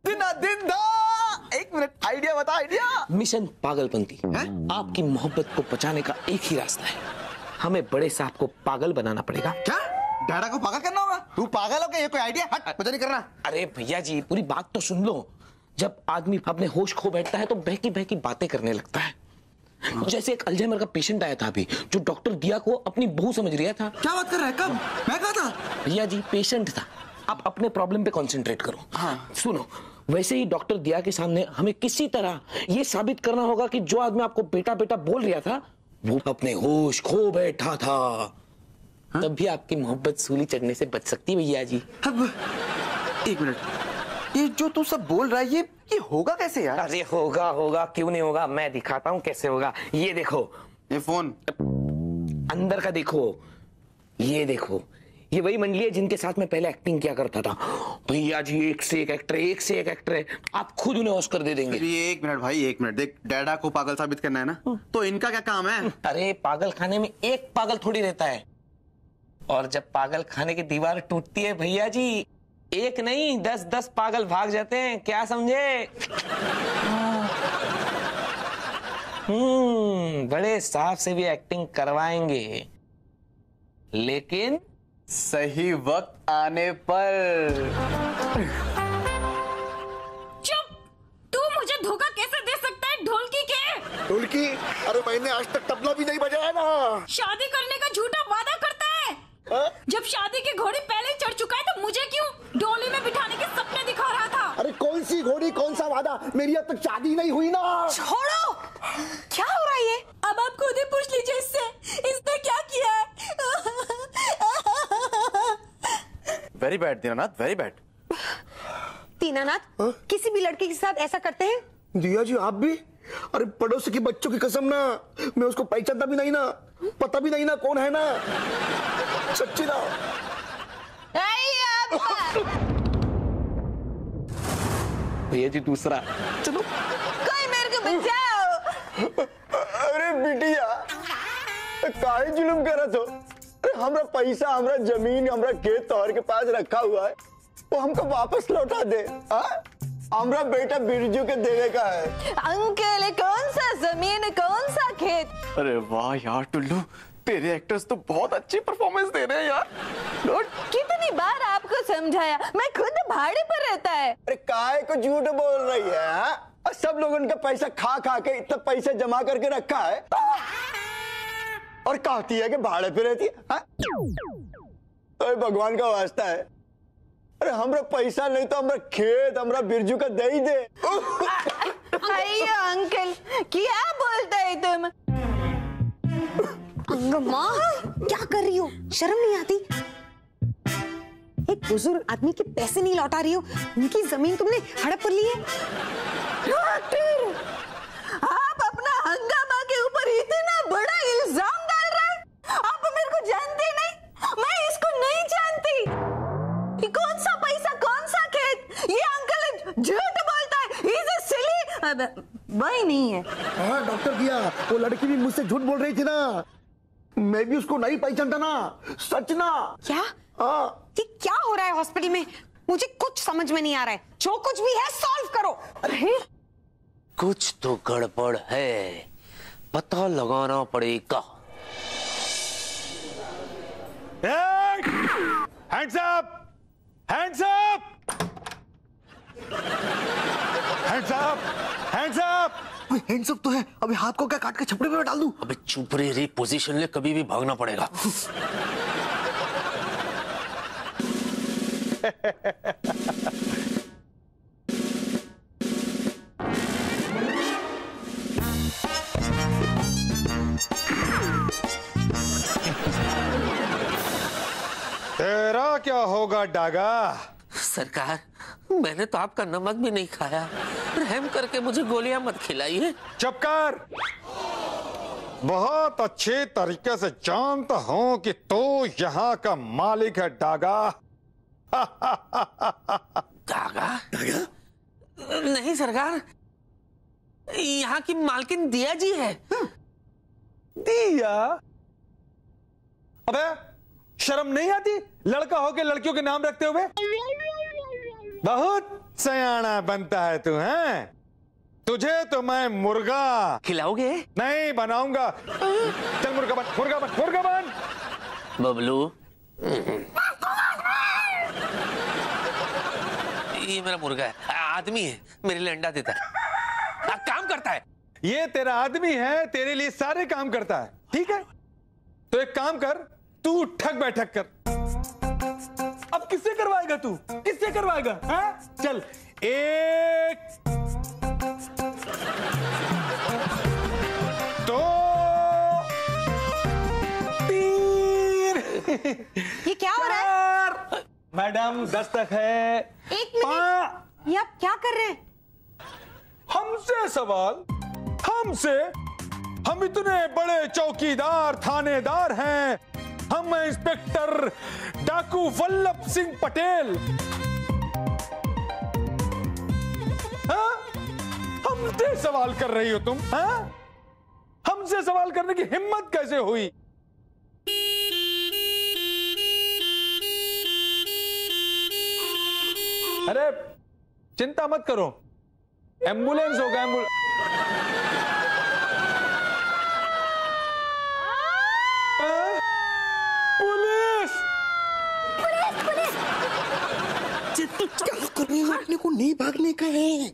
दिना दिन दा। एक मिनट, आइडिया बता, आइडिया। मिशन पागलपंती। आपकी मोहब्बत को बचाने का एक ही रास्ता है, हमें बड़े साहब को पागल बनाना पड़ेगा। क्या? डैडा को पागल करना होगा? तू पागल हो क्या? ये कोई आइडिया? हट, मुझे नहीं करना। अरे भैया जी, पूरी बात तो सुन लो। जब आदमी अपने होश खो बैठता है तो बहकी बहकी बातें करने लगता है। जैसे एक अल्जाइमर का पेशेंट आया था अभी, जो डॉक्टर दिया को अपनी बहू समझ रहा था। क्या बात कर रहा है? कब? मैं कहा था? भैया जी, पेशेंट था। आप अपने प्रॉब्लम पे कंसंट्रेट करो। हाँ। सुनो, वैसे ही डॉक्टर दिया के सामने हमें किसी तरह ये साबित करना होगा कि जो आदमी आपको बेटा बेटा बोल रहा था वो अपने होश खो बैठा था। हाँ? तब भी आपकी मोहब्बत सूली चढ़ने से बच सकती है भैया जी। अब एक मिनट, ये जो तू सब बोल रहा है ये होगा कैसे यार? अरे होगा, क्यों नहीं होगा, मैं दिखाता हूँ कैसे होगा। ये देखो, ये फोन अंदर का देखो, ये देखो, ये वही मंडली है जिनके साथ मैं पहले एक्टिंग किया करता था। भैया जी एक से एक एक्टर है, आप खुद उन्हें ऑस्कर दे देंगे। एक मिनट भाई, एक मिनट। देख, डैडा को पागल साबित करना है ना, तो इनका क्या काम है? अरे पागल खाने में एक पागल थोड़ी रहता है, और जब पागल खाने की दीवार टूटती है भैया जी, एक नहीं 10-10 पागल भाग जाते हैं, क्या समझे? बड़े साहब से भी एक्टिंग करवाएंगे, लेकिन सही वक्त आने पर। चुप! तू मुझे धोखा कैसे दे सकता है ढोलकी के? ढोलकी? अरे मैंने आज तक तबला भी नहीं बजाया ना। शादी करने का झूठा वादा करता है। जब शादी की घोड़ी पहले ही चढ़ चुका है तो मुझे क्यों डोली में बिठाने के सपने दिखा रहा था? अरे कौन सी घोड़ी, कौन सा वादा? मेरी अब तक शादी नहीं हुई ना। छोड़ो! क्या हो रहा है ये? अब आप खुद ही पूछ लीजिए इसने क्या किया है? Very bad Dinanath, very bad. Dinanath, किसी भी लड़के के साथ ऐसा करते हैं? दिया जी आप भी? अरे पड़ोसी के बच्चों की कसम ना, मैं उसको पहचानता भी नहीं ना, पता भी नहीं ना कौन है ना, सच्ची ना। भैया जी दूसरा, चलो कोई मेरे को बचाओ। अरे बिटिया, काहे जुलुम कर रहा हो? हमरा पैसा, हमरा जमीन, हमरा खेत तोहर के पास रखा हुआ है, वो हमको वापस लौटा दे। हमरा बेटा बिरजू के देने का है। अंकल, कौन सा जमीन, कौन सा खेत? अरे वाह यार टुल्लू, तेरे एक्टर्स तो बहुत अच्छी परफॉर्मेंस दे रहे हैं यार। कितनी बार आपको समझाया, मैं खुद भाड़े पर रहता है। अरे काहे को झूठ बोल रही है? और सब लोग उनका पैसा खा खा के इतना पैसा जमा करके रखा है, और कहती है कि भाड़े पे रहती है। तो भगवान का वास्ता है, अरे हमरा पैसा नहीं तो हमरा खेत, हमरा बिरजू का दे ही दे। अरे अंकल, क्या बोलता है तुम? माँ, क्या कर रही हो? शर्म नहीं आती? एक बुजुर्ग आदमी के पैसे नहीं लौटा रही हो, उनकी जमीन तुमने हड़प कर ली है। डॉक्टर, आप अपना हंगामा के ऊपर इतना बड़ा इल्जाम डाल रहे हैं? आप मेरे को जानते नहीं, मैं इसको नहीं जानती। ये कौन सा पैसा, कौन सा खेत? ये अंकल झूठ बोलता है। He's a silly भाई नहीं है। हाँ डॉक्टर दिया, वो लड़की भी मुझसे झूठ बोल रही थी ना, मैं भी उसको नहीं पहचानता ना, सच ना। क्या? हाँ। ये क्या हो रहा है हॉस्पिटल में? मुझे कुछ समझ में नहीं आ रहा है। जो कुछ भी है सॉल्व करो। अरे कुछ तो गड़बड़ है, पता लगाना पड़ेगा। Hands up! Hands up! Hands up! Hands up! Hands up तो है, अभी हाथ को क्या काट के छपड़े में डाल दूं? अबे चुप रे, पोजीशन ले, कभी भी भागना पड़ेगा। तेरा क्या होगा डागा? सरकार, मैंने तो आपका नमक भी नहीं खाया, रहम करके मुझे गोलियां मत खिलाइए। चुप कर। बहुत अच्छे तरीके से जानता हूं कि तू यहाँ का मालिक है डागा। डागा? नहीं सरकार, यहाँ की मालकिन दिया जी है। दिया? अबे शर्म नहीं आती लड़का होके लड़कियों के नाम रखते हुए? बहुत सयाना बनता है तू, हैं? तुझे तो मैं मुर्गा खिलाओगे? नहीं बनाऊंगा। चल मुर्गा बन, मुर्गा बन, मुर्गा बन। बबलू, ये मेरा मुर्गा है, आदमी है, मेरे लिए अंडा देता है, काम करता है। ये तेरा आदमी है, तेरे लिए सारे काम करता है, ठीक है? तो एक काम कर, तू ठग बैठक कर। अब किससे करवाएगा तू? किससे करवाएगा? हाँ? चल, 1 2 3 ये क्या हो रहा है? मैडम दस्तक है। एक मिनट, ये आप क्या कर रहे हैं? हमसे सवाल, हमसे? हम इतने बड़े चौकीदार थानेदार हैं, हम इंस्पेक्टर डाकू वल्लभ सिंह पटेल। हाँ? हमसे सवाल कर रही हो तुम? हाँ? हमसे सवाल करने की हिम्मत कैसे हुई? अरे चिंता मत करो, एम्बुलेंस होगा, पुलिस। क्या कर रहे हो? अपने को नहीं भागने का है।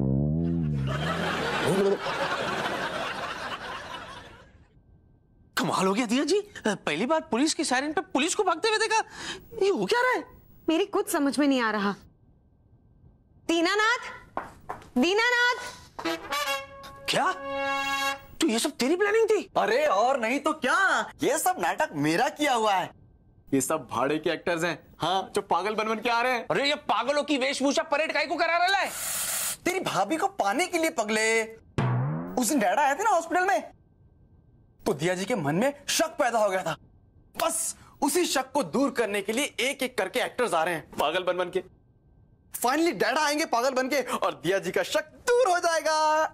कमाल हो गया दिया जी, पहली बार पुलिस की सायरन पे पुलिस को भागते हुए देखा। ये हो क्या रहा है? मेरी कुछ समझ में नहीं आ रहा। दीनानाथ, दीनानाथ। क्या? तो ये सब तेरी प्लानिंग थी? अरे और नहीं तो क्या, ये सब नाटक मेरा किया हुआ है। ये सब भाड़े के एक्टर्स हैं, हाँ, जो पागल बन के आ रहे हैं। अरे ये पागलों की वेशभूषा परेड काहे को करा रहा है? तेरी भाभी को पाने के लिए पगले। उस दिन डैडा आए थे ना हॉस्पिटल में, तो दिया जी के मन में शक पैदा हो गया था। बस उसी शक को दूर करने के लिए एक एक करके एक्टर्स आ रहे हैं पागल बन के। फाइनली डैडा आएंगे पागल बन के और दिया जी का शक दूर हो जाएगा।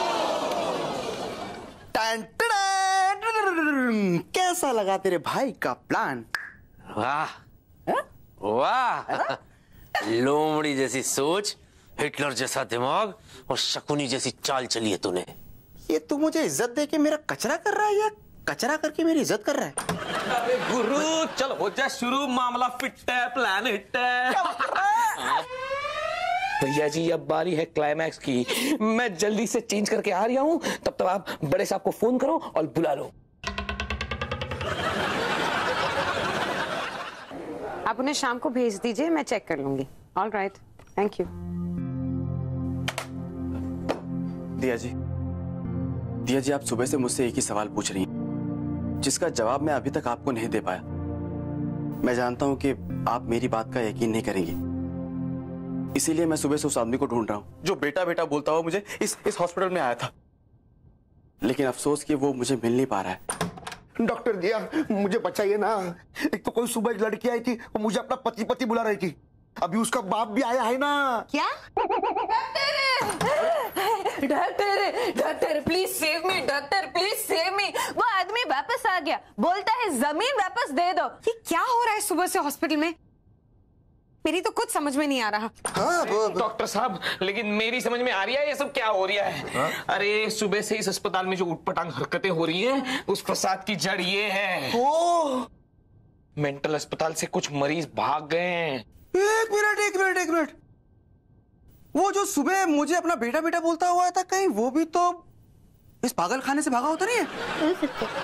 टन टन, कैसा लगा तेरे भाई का प्लान? वाह वाह, लोमड़ी जैसी सोच, हिटलर जैसा दिमाग और शकुनी जैसी चाल चली है तूने। ये तू मुझे इज्जत दे के मेरा कचरा कर रहा है या कचरा करके मेरी इज्जत कर रहा है? अरे गुरु चल हो जा शुरू, मामला फिट है, प्लान हिट है। भैया जी अब बारी है क्लाइमैक्स की, मैं जल्दी से चेंज करके आ रहा हूं, तब तक आप बड़े साहब को फोन करो और बुला लो। आप उन्हें शाम को भेज दीजिए, मैं चेक कर लूंगी। All right, thank you. Diya ji आप सुबह से मुझसे एक ही सवाल पूछ रही हैं, जिसका जवाब मैं अभी तक आपको नहीं दे पाया। मैं जानता हूं कि आप मेरी बात का यकीन नहीं करेंगी, इसीलिए मैं सुबह से उस आदमी को ढूंढ रहा हूं जो बेटा बेटा बोलता हुआ मुझे इस हॉस्पिटल में आया था, लेकिन अफसोस कि वो मुझे मिल नहीं पा रहा है। डॉक्टर दिया मुझे बचाइए ना। एक तो कोई सुबह एक लड़की आई थी, वो मुझे अपना पति पति बुला रही थी, अभी उसका बाप भी आया है ना। क्या? Doctor please save me, doctor please save me. वो आदमी वापस आ गया, बोलता है जमीन वापस दे दो। ये क्या हो रहा है सुबह से हॉस्पिटल में? मेरी तो कुछ समझ में नहीं आ रहा। हाँ, डॉक्टर साहब, लेकिन मेरी समझ में आ रही है ये सब क्या हो रहा है। हाँ? अरे सुबह से इस अस्पताल में जो उटपटांग हरकतें हो रही हैं, उस फसाद की जड़ ये है। ओ, मेंटल अस्पताल से कुछ मरीज भाग गए हैं। एक मिनट, वो जो सुबह मुझे अपना बेटा बेटा बोलता हुआ था, कहीं वो भी तो इस पागल खाने से भागा होता नहीं है?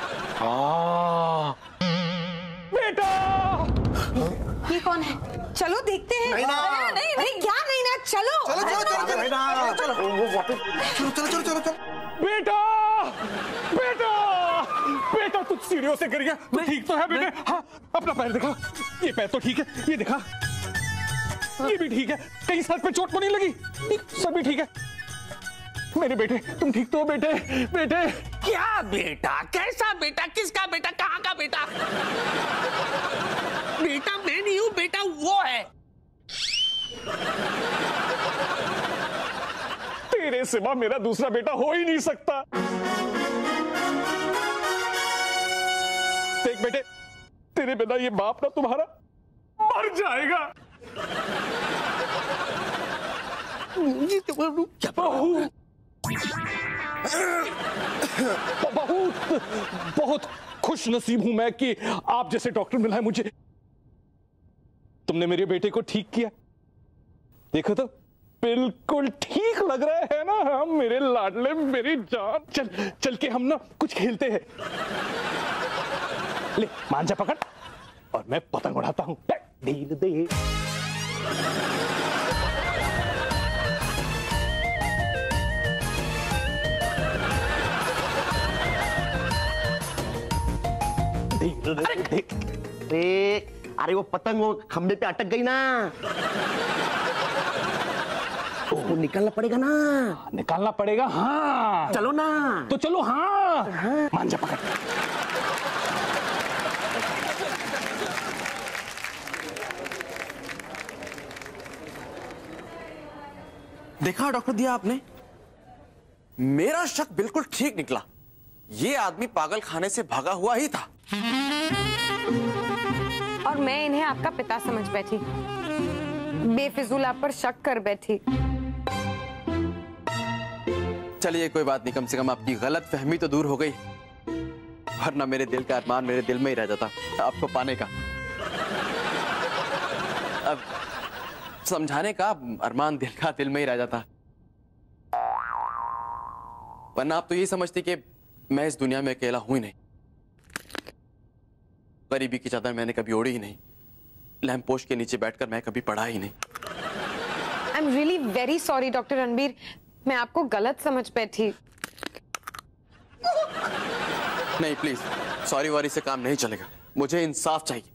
बेटा, ये कौन है? चलो देखते हैं। नहीं ना। नहीं क्या नहीं ना, चलो चलो। बेटा बेटा बेटा, कुछ सीढ़ियों से गिर गया, तू ठीक तो है बेटे? हाँ, अपना पैर दिखा, ये पैर तो ठीक है, ये दिखा, ये भी ठीक है, कहीं सर पे चोट तो नहीं लगी? सब भी ठीक है मेरे बेटे, तुम ठीक तो हो बेटे? बेटे क्या बेटा? कैसा बेटा? किसका बेटा? कहाँ का बेटा? बेटा मैं नहीं हूँ, बेटा वो है। तेरे सिवा मेरा दूसरा बेटा हो ही नहीं सकता। देख बेटे, तेरे बिना ये बाप ना तुम्हारा मर जाएगा। बहुत खुश नसीब हूं मैं कि आप जैसे डॉक्टर मिला है मुझे। तुमने मेरे बेटे को ठीक किया, देखो तो बिल्कुल ठीक लग रहा है ना। हम मेरे लाडले, मेरी जान। चल चल के हम ना कुछ खेलते हैं। ले मांझा पकड़ और मैं पतंग उड़ाता हूं। ढील दे। अरे वो पतंग वो खंबे पे अटक गई ना, उसको निकालना पड़ेगा ना। निकालना पड़ेगा, हाँ। चलो ना। तो चलो, हाँ। मांझा पकड़। देखा डॉक्टर दिया आपने, मेरा शक बिल्कुल ठीक निकला। ये आदमी पागल खाने से भागा हुआ ही था। और मैं इन्हें आपका पिता समझ बैठी, बेफिजूल आप पर शक कर बैठी। चलिए कोई बात नहीं, कम से कम आपकी गलत फहमी तो दूर हो गई, वरना मेरे दिल का अरमान मेरे दिल में ही रह जाता आपको पाने का। अब समझाने का अरमान दिल का दिल में ही रह जाता, वरना आप तो यही समझती कि मैं इस दुनिया में अकेला हूं ही नहीं। गरीबी की चादर मैंने कभी ओढ़ी ही नहीं, लैंप पोस्ट के नीचे बैठकर मैं कभी पढ़ा ही नहीं। I am really very sorry doctor Ranbir, मैं आपको गलत समझ बैठी। नहीं प्लीज, सॉरी वॉरी से काम नहीं चलेगा, मुझे इंसाफ चाहिए।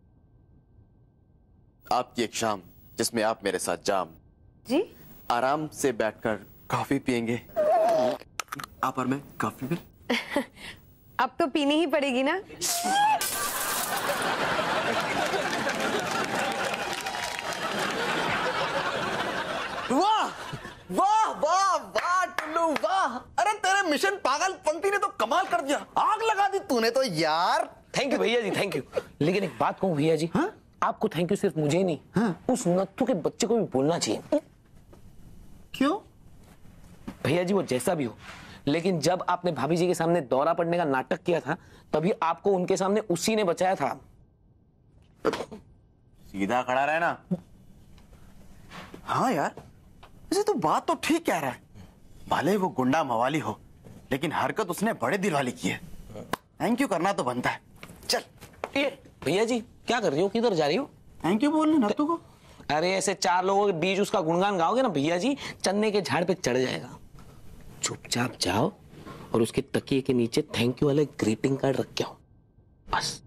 आपकी एक शाम जिसमें आप मेरे साथ जाम जी आराम से बैठकर कॉफी पियेंगे, आप और मैं कॉफी में। अब तो पीनी ही पड़ेगी ना। वाह वाह वाह वाह टुल्लू वाह! अरे तेरे मिशन पागलपंती ने तो कमाल कर दिया, आग लगा दी तूने तो यार। थैंक यू भैया जी, थैंक यू। लेकिन एक बात कहूँ भैया जी, हाँ? आपको थैंक यू सिर्फ मुझे नहीं, हाँ? उस नत्थु के बच्चे को भी बोलना चाहिए। क्यों? भैया जी वो जैसा भी हो, लेकिन जब आपने भाभी जी के सामने दौरा पड़ने का नाटक किया था, तभी आपको उनके सामने उसी ने बचाया था। सीधा खड़ा रहे ना। हाँ यार, वैसे तो बात तो ठीक कह रहा है, भले वो गुंडा मवाली हो, लेकिन हरकत उसने बड़े दिल वाली की है। थैंक यू करना तो बनता है। चल ये भैया जी क्या कर रही हो, किधर जा रही हो? थैंक यू बोलने नत्थु को। अरे ऐसे चार लोगों के बीच उसका गुणगान गाओगे ना भैया जी, चन्ने के झाड़ पे चढ़ जाएगा। चुपचाप जाओ और उसके तकिए के नीचे थैंक यू वाले ग्रीटिंग कार्ड रख के आओ, बस।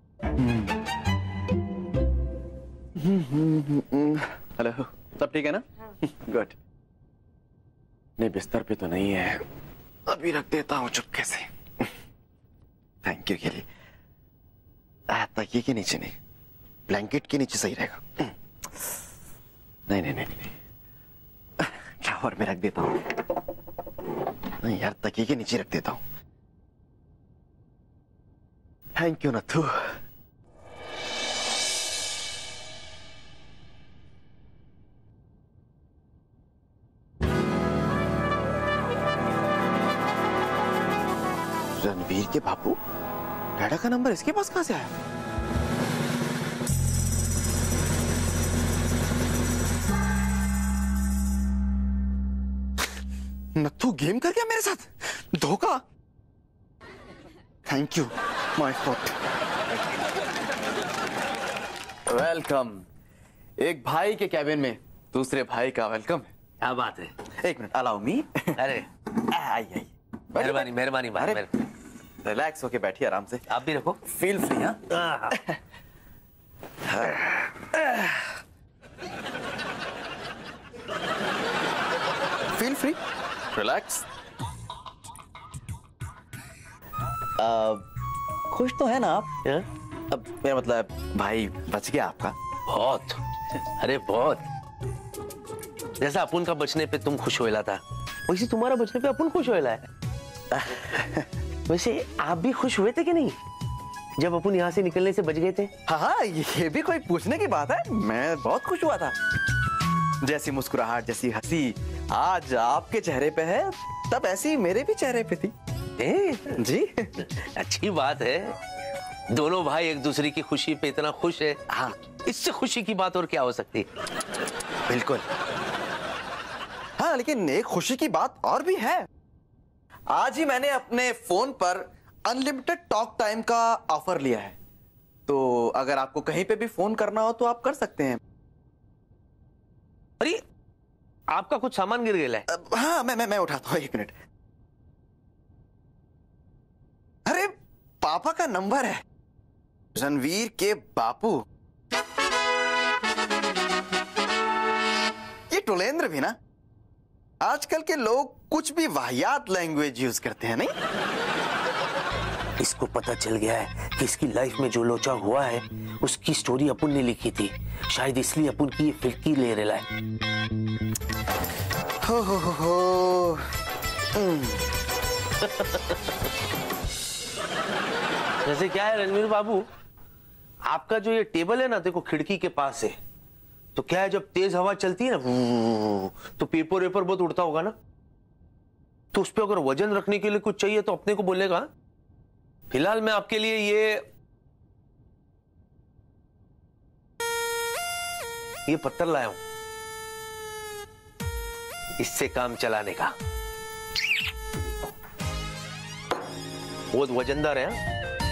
हेलो, सब ठीक है ना? गुड। नहीं बिस्तर पे तो नहीं है, अभी रख देता हूँ चुपके से। थैंक यू के लिए। तकिए के नीचे नहीं, ब्लैंकेट के नीचे सही रहेगा। नहीं नहीं नहीं नहीं, शावर में रख देता हूँ। नहीं यार, तकिए के नीचे रख देता हूँ। Thank you नत्थु। रणबीर के बापू, डैडा का नंबर इसके पास कहां से आया? नत्थु गेम कर गया मेरे साथ, धोखा। Thank you my fault. Welcome. एक भाई के कैबिन में दूसरे भाई का वेलकम है। क्या बात है? एक मिनट, अलाउ मी। अरे आई मेहरबानी मेहरबानी भाई। रिलैक्स होके बैठिए आराम से। आप भी रखो, feel free. Feel free, relax. खुश तो है ना आप? अब मेरा मतलब भाई बच गया आपका। बहुत, अरे बहुत। जैसा अपुन का बचने पे तुम खुश होएला था, वैसे तुम्हारा बचने पे अपुन खुश होएला है। वैसे आप भी खुश हुए थे कि नहीं जब अपुन यहाँ से निकलने से बच गए थे? हाँ, ये भी कोई पूछने की बात है। मैं बहुत खुश हुआ था। जैसी मुस्कुराहट, जैसी हंसी आज आपके चेहरे पे है, तब ऐसी मेरे भी चेहरे पे थी। जी अच्छी बात है, दोनों भाई एक दूसरे की खुशी पे इतना खुश है। हाँ, इससे खुशी की बात और क्या हो सकती? बिल्कुल। हाँ, लेकिन एक खुशी की बात और भी है। आज ही मैंने अपने फोन पर अनलिमिटेड टॉक टाइम का ऑफर लिया है, तो अगर आपको कहीं पे भी फोन करना हो तो आप कर सकते हैं। अरे, आपका कुछ सामान गिर गया है। हाँ, मैं उठाता हूँ, 1 मिनट। अरे, पापा का नंबर है, रणवीर के बापू। ये टोलेंद्र भी ना, आजकल के लोग कुछ भी वाहियात लैंग्वेज यूज करते हैं, नहीं? इसको पता चल गया है कि इसकी लाइफ में जो लोचा हुआ है उसकी स्टोरी अपन ने लिखी थी, शायद इसलिए अपन की ये फिरकी ले रहा है। हो। जैसे क्या है रणवीर बाबू, आपका जो ये टेबल है ना, देखो खिड़की के पास है, तो क्या है जब तेज हवा चलती है ना तो पेपर वेपर बहुत उड़ता होगा ना, तो उस पर अगर वजन रखने के लिए कुछ चाहिए तो अपने को बोलेगा। फिलहाल मैं आपके लिए ये पत्थर लाया हूं, इससे काम चलाने का। बहुत वजनदार है।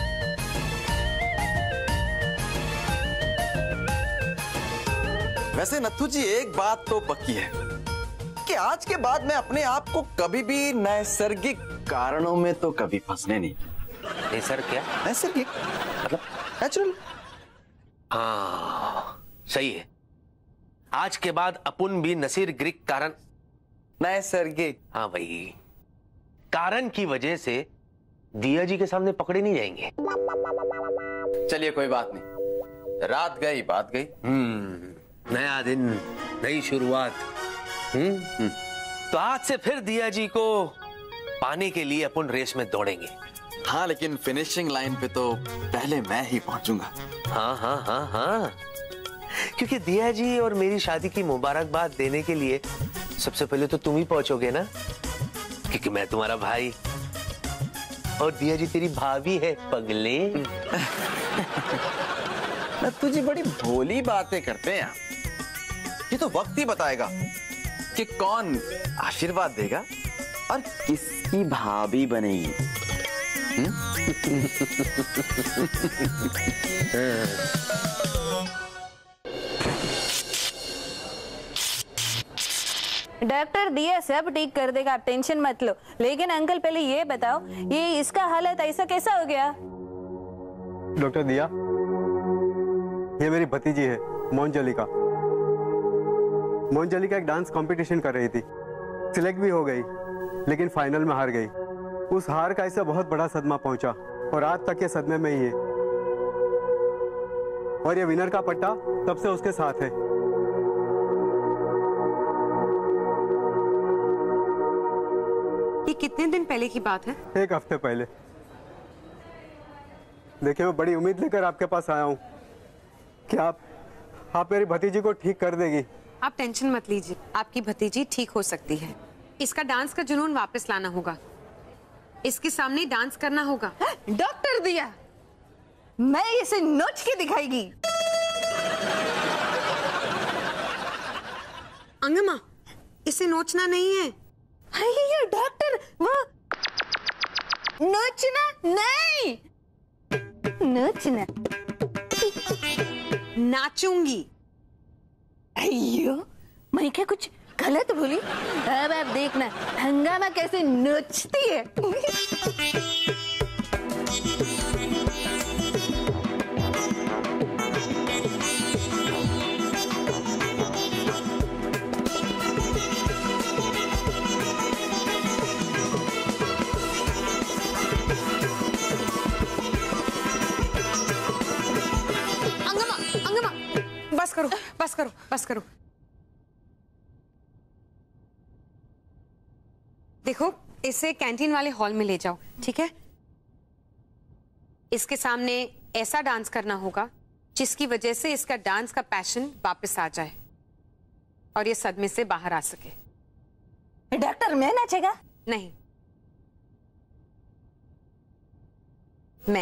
वैसे नत्थू जी, एक बात तो पक्की है कि आज के बाद मैं अपने आप को कभी भी नैसर्गिक कारणों में तो कभी फंसने नहीं। सर क्या? नैसर्गिक मतलब नेचुरल। हाँ, सही है। आज के बाद अपन भी नैसर्गिक कारण, नैसर्गिक, हाँ भाई, कारण की वजह से दिया जी के सामने पकड़े नहीं जाएंगे। चलिए कोई बात नहीं, रात गई बात गई। नया दिन, नई शुरुआत। तो आज से फिर दिया जी को पाने के लिए अपन रेस में दौड़ेंगे। हाँ, लेकिन फिनिशिंग लाइन पे तो पहले मैं ही पहुंचूंगा। हाँ, क्योंकि दिया जी और मेरी शादी की मुबारकबाद देने के लिए सबसे पहले तो तुम ही पहुंचोगे ना, क्योंकि मैं तुम्हारा भाई और दिया जी तेरी भाभी है पगले। तुझे बड़ी भोली बातें करते हैं। ये तो वक्त ही बताएगा कि कौन आशीर्वाद देगा और किसकी भाभी बनेगी। डॉक्टर दिया सब ठीक कर देगा, आप टेंशन मत लो। लेकिन अंकल पहले ये बताओ, ये इसका हालत ऐसा कैसा हो गया? डॉक्टर दिया, ये मेरी भतीजी है मोंजलिका। मोंजलिका एक डांस कंपटीशन कर रही थी, सिलेक्ट भी हो गई, लेकिन फाइनल में हार गई। उस हार का इसे बहुत बड़ा सदमा पहुंचा और आज तक ये सदमे में ही है। और ये विनर का पट्टा तब से उसके साथ है। ये कितने दिन पहले की बात है? 1 हफ्ते पहले। देखिए, मैं बड़ी उम्मीद लेकर आपके पास आया हूँ कि आप मेरी भतीजी को ठीक कर देगी। आप टेंशन मत लीजिए, आपकी भतीजी ठीक हो सकती है। इसका डांस का जुनून वापस लाना होगा, इसके सामने डांस करना होगा। डॉक्टर दिया, मैं इसे नोच के दिखाएगी। अंगमा, इसे नोचना नहीं है। ये डॉक्टर, वो नोचना नहीं, नोचना। नाचूंगी। अयो, मैं क्या कुछ गलत बोली? अब आप देखना हंगामा कैसे नोचती है। बस करो, बस करो, बस करो। देखो, इसे कैंटीन वाले हॉल में ले जाओ, ठीक है? इसके सामने ऐसा डांस करना होगा जिसकी वजह से इसका डांस का पैशन वापस आ जाए और ये सदमे से बाहर आ सके। डॉक्टर मैं नाचेगा? नहीं, मैं।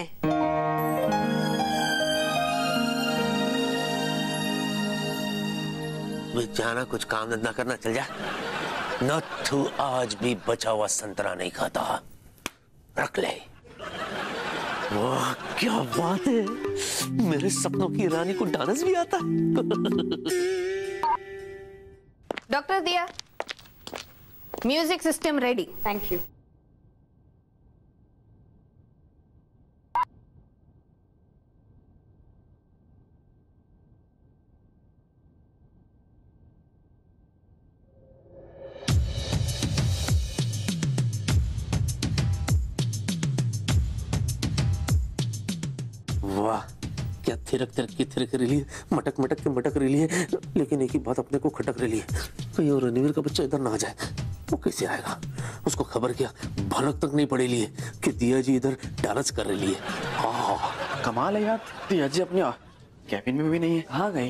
जाना, कुछ काम धंधा करना, चल जा। नथु आज भी बचा हुआ संतरा नहीं खाता, रख ले। वाह क्या बात है, मेरे सपनों की रानी को डांस भी आता है। Doctor Diya, music system ready. Thank you. वाह क्या थिरक थिरक की थिरक रही है, मटक मटक के मटक रही है, लेकिन एक ही बात अपने को खटक रही है, कहीं और रणवीर का बच्चा इधर ना आ जाए। वो कैसे आएगा? उसको खबर क्या भनक तक नहीं पड़ेगी है कि दिया जी इधर डांस कर रही है। हाँ कमाल है यार, दिया जी अपने कैबिन में भी नहीं है, कहाँ गई?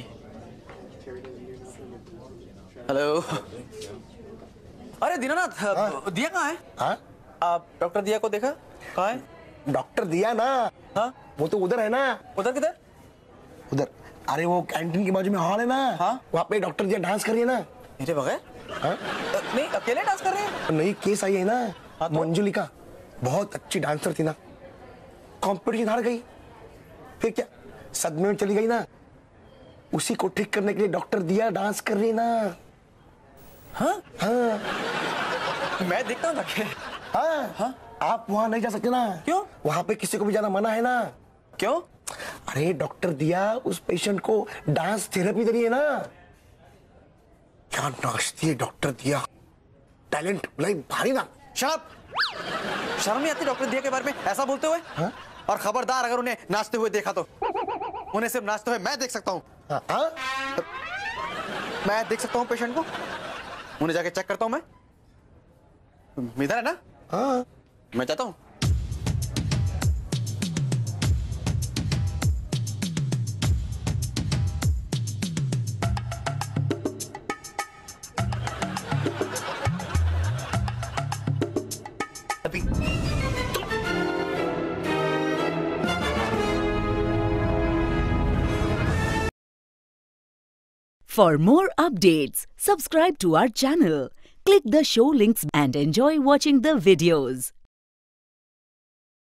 हेलो, अरे दीनानाथ, दिया कहाँ है? हाँ? आप डॉक्टर दिया को देखा? कहाँ है? डॉक्टर दिया ना? हाँ वो तो उधर है ना। उधर किधर? उधर, अरे वो कैंटीन के बाजू में हॉल है ना। हाँ? वहाँ पे डॉक्टर दिया डांस कर रही है ना। मेरे बगैर? हाँ? नहीं अकेले डांस कर रहे हैं? नई केस आई है ना। हाँ तो? मंजुलिका बहुत अच्छी डांसर थी ना, कॉम्पिटिशन हार गई, फिर क्या सदमे में चली गई ना। उसी को ठीक करने के लिए डॉक्टर दिया डांस कर रही है ना। हाँ? हाँ मैं देखता हूँ जाके। हाँ हाँ? आप वहाँ नहीं जा सकते ना। क्यों? वहाँ पे किसी को भी जाना मना है ना। क्यों? अरे डॉक्टर दिया उस पेशेंट को डांस थेरेपी दे रही है ना। क्या नाचती है डॉक्टर दिया, टैलेंट लाइक भारी ना। शराब, शर्म नहीं आती डॉक्टर दिया के बारे में ऐसा बोलते हुए? हाँ? और खबरदार अगर उन्हें नाचते हुए देखा तो, उन्हें सिर्फ नाचते हुए मैं देख सकता हूँ। हाँ? हाँ? मैं देख सकता हूँ पेशेंट को, उन्हें जाके चेक करता हूँ मैं। इधर है ना? हाँ? मैं चाहता हूँ। अभी For more updates, subscribe to our channel, click the show links and enjoy watching the videos.